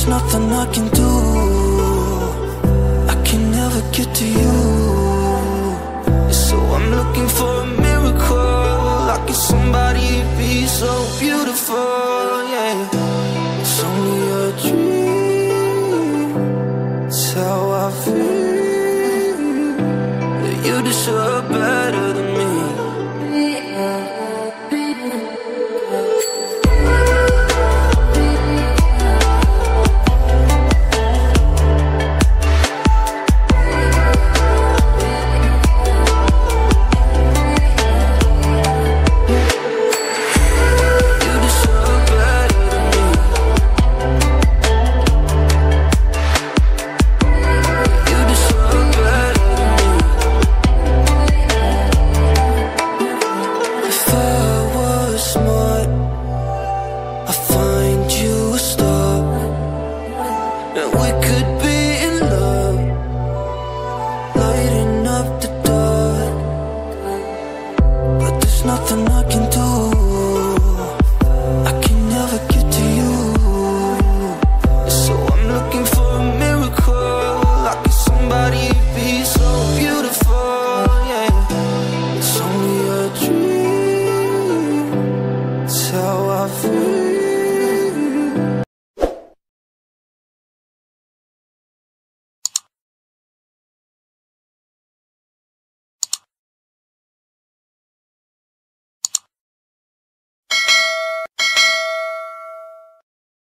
there's nothing I can do. I can never get to you. So I'm looking for a miracle. Like it's somebody to be so beautiful, yeah.